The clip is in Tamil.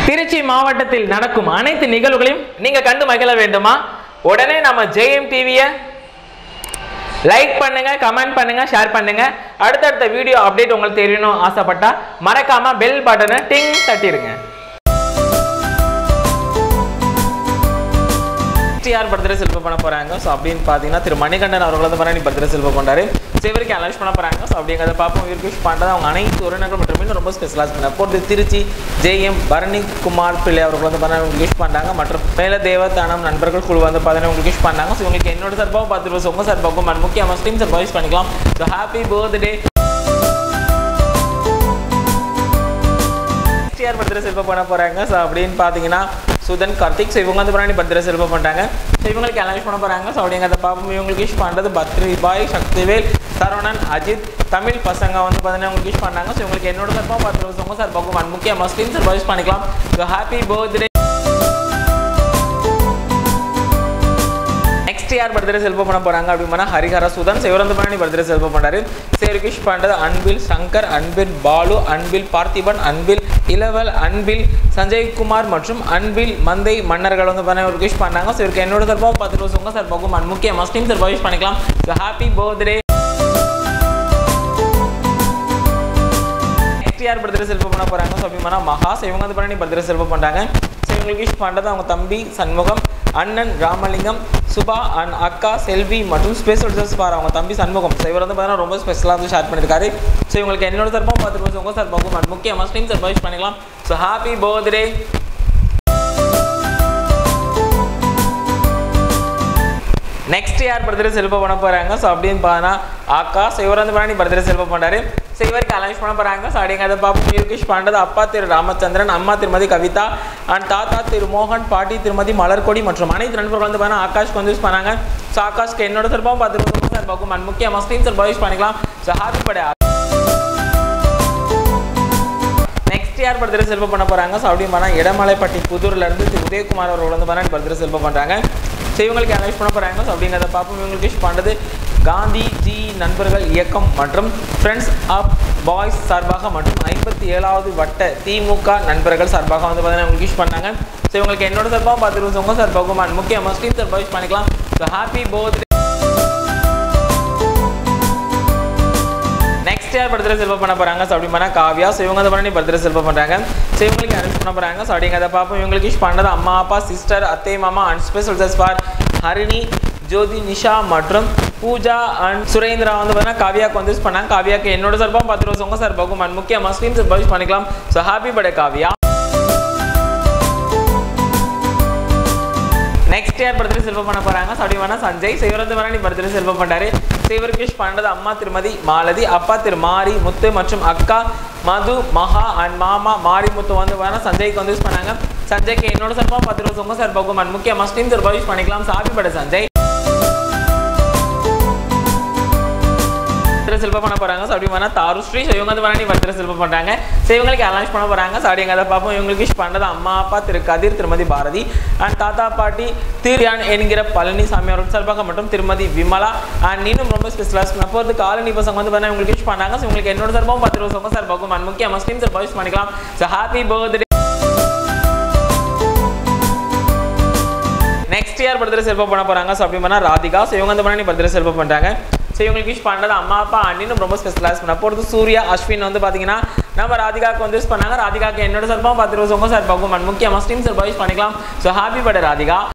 திருச்சி மாவட்டத்தில் நடக்கும் அனைத்து நிகழ்வுகளையும் நீங்க கண்டு மகிழ வேண்டுமா? உடனே நம்ம ஜெயம் டிவியை லைக் பண்ணுங்க, கமெண்ட் பண்ணுங்க, ஷேர் பண்ணுங்க. அடுத்தடுத்த வீடியோ அப்டேட் உங்களுக்கு தெரியணும் ஆசைப்பட்டா மறக்காம பெல் பட்டனை டிங் தட்டிடுங்க. யார் பர்த்டே செலிப்ரேட் பண்ண போறாங்க ஸோ அப்படின்னு பார்த்தீங்கன்னா திரு மணிகண்டன் அவர்கள் வந்து பண்ணி பர்த்டே செலிப்ரேட் பண்ணுறாரு. ஸோ இவருக்கு அனௌன்ஸ் பண்ண போறாங்க. ஸோ அப்படிங்கிறத பார்ப்போம். இவருக்கு விஷ் பண்ணுறது அவங்க அனைத்து உறவினர்கள் மற்றும் ரொம்ப ஸ்பெஷலாக பண்ண போட்டு திருச்சி ஜெயம் பரணி குமார் பிள்ளை அவர்கள் வந்து பண்ண விஷ் பண்ணாங்க. மற்றும் மேல தேவதானம் நண்பர்கள் குழு வந்து பார்த்தீங்கன்னா உங்களுக்கு விஷ் பண்ணாங்க. ஸோ உங்களுக்கு என்னோட சார்பாகவும் 10 ரூபா உங்கள் சார்பாகவும் முக்கிய முஸ்லீம் சார்பாக விஷ் பண்ணிக்கலாம். So happy birthday. யார் பர்த்டே செலிப்ரேட் பண்ண போறாங்க ஸோ அப்படின்னு பார்த்தீங்கன்னா சுதன் கார்த்திக். ஸோ இவங்க வந்து பண்ணி பர்த்டே செலிப்ரேட் பண்ணுறாங்க. ஸோ இவங்களுக்கு அனௌன்ஸ் பண்ண போகிறாங்க. ஸோ அப்படிங்கிறத பார்ப்போம். இவங்களுக்கு விஷ் பண்ணுறது பத்ரி பாய், சக்திவேல், சரவணன், அஜித், தமிழ் பசங்க வந்து பார்த்தீங்கன்னா உங்களுக்கு விஷ் பண்ணாங்க. ஸோ உங்களுக்கு என்னோட சார்பாக 10 ரூபா உங்கள் சார்பாகவும் முக்கிய முஸ்லீம் சார்பாக விஷ் பண்ணிக்கலாம். So happy birthday. யார் பர்த்டே செலிப்ரேட் பண்ண போறாங்க அப்படின்னா ஹரிஹர சுதன். இவர் வந்து பண்ணி பர்த்டே செலிப்ரேட் பண்றாரு. சேருக்கு விஷ் பண்றது அன்பில் சங்கர், அன்பில் பாலு, அன்பில் பார்த்திபன், அன்பில் இளவல், அன்பில் சஞ்சய்குமார் மற்றும் அன்பில் மந்தை மன்னர்கள் வந்து பண்ண ஒரு விஷ் பண்ணாங்க. ஸோ இவருக்கு என்னோட சார்பாகவும் 10 ரூபா உங்க சார்பாகவும் முக்கிய முஸ்லீம் சார்பாக விஷ் பண்ணிக்கலாம். So happy birthday. யார் பர்த்டே செலிப்ரேட் பண்ண போறாங்க ஸோ அப்படின்னா மகா. இவங்க வந்து பண்ணி பர்த்டே செலிப்ரேட் பண்றாங்க. ஸோ இவங்களுக்கு விஷ் பண்ணுறது அவங்க தம்பி சண்முகம், அண்ணன் ராமலிங்கம், சுபா அண்ட் அக்கா செல்வி மற்றும் ஸ்பெஷல் ட்ரெஸ் பார் அவங்க தம்பி சண்முகம். ஸோ இவர் வந்து பார்த்தீங்கன்னா ரொம்ப ஸ்பெஷலாக வந்து ஷேர் பண்ணியிருக்காரு. ஸோ இவங்களுக்கு என்னோட சார்பாகவும் 10 ரூபா உங்கள் சார்பாகவும் முக்கிய முஸ்லீம் சார்பாக விஷ் பண்ணிக்கலாம். So happy birthday. நெக்ஸ்ட் யார் பர்த்டே செலிப்ரேட் பண்ண போறாங்க ஸோ அப்படின்னு பார்த்தா ஆகாஷ். இவர் வந்து பண்ணி பர்த்டே செலிப்ரேட் பண்ணுறாரு. ஸோ இவருக்கு அனௌன்ஸ் பண்ண போறாங்க. ஸோ அப்படிங்கிறத பார்ப்போம். இவருக்கு விஷ் பண்ணுறது அப்பா திரு ராமச்சந்திரன், அம்மா திருமதி கவிதா அண்ட் தாத்தா திரு மோகன், பாட்டி திருமதி மலர்கொடி மற்றும் அனைத்து நண்பர்கள் வந்து பார்த்தீங்கன்னா ஆகாஷ்க்கு வந்து யூஸ் பண்ணாங்க. ஸோ ஆகாஷ்க்கு என்னோட சார்பாகவும் 10 ரூபா சார்பாகவும் முக்கிய முஸ்லீம் சார்பாக யூஸ் பண்ணிக்கலாம். So happy birthday. நெக்ஸ்ட் யார் பர்த்டே செலிப்ரேட் பண்ண போறாங்க ஸோ அப்படின்னு பார்த்தா இடமலைப்பட்டி புதூர்ல இருந்து திரு உதயகுமார் அவர்கள் வந்து பார்த்தீங்கன்னா பர்த்டே செலிப்ரேட் பண்றாங்க. ஸோ இவங்களுக்கு அனௌன்ஸ் பண்ண போறாங்க. ஸோ அப்படிங்கிறத பார்ப்போம். இவங்களுக்கு விஷ் பண்ணுறது காந்தி ஜி நண்பர்கள் இயக்கம் மற்றும் ஃப்ரெண்ட்ஸ் ஆஃப் பாய்ஸ் சார்பாக மற்றும் 57வது வட்ட திமுக நண்பர்கள் சார்பாக வந்து பார்த்தீங்கன்னா உங்களுக்கு விஷ் பண்ணாங்க. ஸோ இவங்களுக்கு என்னோட சார்பாக 10 ரூபா உங்கள் சார்பாகவும் முக்கிய முஸ்லீம் சார்பாக விஷ் பண்ணிக்கலாம். So happy birthday. நெக்ஸ்ட் யார் பர்த்டே செலிப்ரேட் பண்ண போறாங்க ஸோ அப்படின்னா காவ்யா. ஸோ இவங்க வந்து பண்ணி பர்த்டே செலிப்ரேட் பண்றாங்க. ஸோ இவங்களுக்கு அனௌன்ஸ் பண்ண போறாங்க. ஸோ அப்படிங்கிறத பார்ப்போம். இவங்களுக்கு விஷ் பண்ணுறது அம்மா அப்பா சிஸ்டர் அத்தை மாமா and special dress for Harini, Jothi, Nisha மற்றும் பூஜா அண்ட் சுரேந்திரா வந்து பார்த்தீங்கன்னா காவியாவுக்கு வந்து யூஸ் பண்ணாங்க. காவியாவுக்கு என்னோட சார்பாகவும் 10 ரூபா உங்கள் சார்பாகவும் முக்கிய முஸ்லீம் சார்பாக யூஸ் பண்ணிக்கலாம். So happy birthday Kavya. Next யார் பர்த்டே செலிப்ரேட் பண்ண போறாங்க ஸோ அப்படின்னா சஞ்சய். ஸோ இவர் வந்து பண்ணி பர்த்டே செலிப்ரேட் பண்றாரு. ஸோ இவருக்கு விஷ் பண்ணுறது அம்மா திருமதி மாலதி, அப்பா திரு மாரி முத்து மற்றும் அக்கா மது மகா அண்ட் மாமா மாரி முத்து வந்து பார்த்தீங்கன்னா சஞ்சய்க்கு வந்து யூஸ் பண்ணாங்க. சஞ்சய்க்கு என்னோட சார்பாக 10 ரூபா உங்கள் சார்பாகவும் முக்கிய முஸ்லீம் சார்பாக யூஸ் பண்ணிக்கலாம். So happy birthday Sanjay. Celebrate பண்ண போறாங்க ஸோ அப்படின்னா தாருஸ்ரீ. ஸோ இவங்க வந்து பண்ணி பர்த்டே செலிப்ரேட் பண்றாங்க. ஸோ இவங்களுக்கு அனௌன்ஸ் பண்ண போறாங்க. ஸோ அப்படிங்கிறத பார்ப்போம். இவங்களுக்கு விஷ் பண்ணுறது அம்மா அப்பா திரு கதிர் திருமதி பாரதி அண்ட் தாத்தா பாட்டி திரியான் என்கிற பழனிசாமி அவர்கள் சார்பாக மற்றும் திருமதி விமலா அண்ட் இன்னும் ரொம்ப ஸ்பெஷலாக போகிறது காலனி பசங்க வந்து பண்ண உங்களுக்கு விஷ் பண்ணாங்க. ஸோ உங்களுக்கு என்னோட சார்பாகவும் 10 ரூபா உங்கள் சார்பாகவும் முக்கிய முஸ்லீம் சார்பாக யூஸ் பண்ணிக்கலாம். So happy birthday. நெக்ஸ்ட் யார் பர்த்டே செலிப்ரேட் பண்ண போறாங்க ஸோ அப்படின்னா ராதிகா. ஸோ இவங்க வந்து பண்ணி பர்த்டே செலிப்ரேட் பண்றாங்க. ஸோ இவங்களுக்கு விஷ் பண்ணுறது அம்மா அப்பா அண்ணின்னு ரொம்ப ஸ்பெஷலாக பண்ண போகிறது சூர்யா அஸ்வின் வந்து பார்த்தீங்கன்னா நம்ம ராதிகாவுக்கு வந்து யூஸ் பண்ணாங்க. ராதிகாவுக்கு என்னோட சார்பாகவும் 10 ரூபா உங்கள் சார்பாகவும் முக்கிய முஸ்லீம் சார்பாக யூஸ் பண்ணிக்கலாம். So happy birthday Radhika.